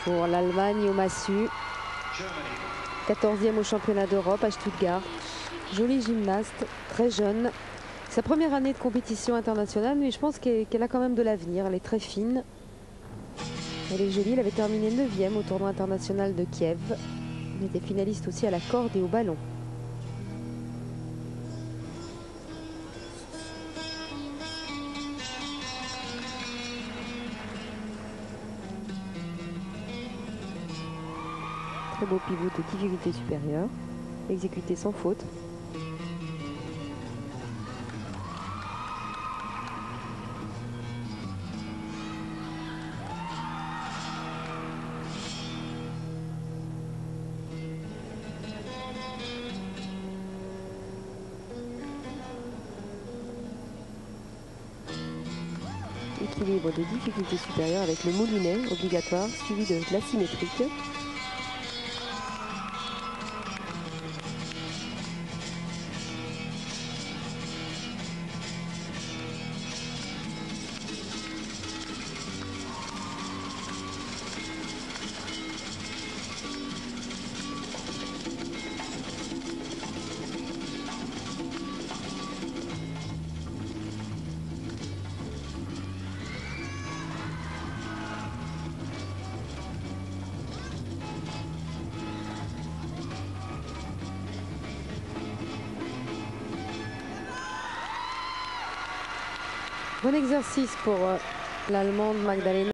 pour l'Allemagne au massue. 14e au championnat d'Europe à Stuttgart. Jolie gymnaste, très jeune. Sa première année de compétition internationale, mais je pense qu'elle a quand même de l'avenir. Elle est très fine. Elle est jolie. Elle avait terminé 9e au tournoi international de Kiev. Elle était finaliste aussi à la corde et au ballon. Très beau pivot de difficulté supérieure, exécuté sans faute. Équilibre de difficulté supérieure avec le moulinet obligatoire, suivi de l'asymétrique. Bon exercice pour l'Allemande Magdalena.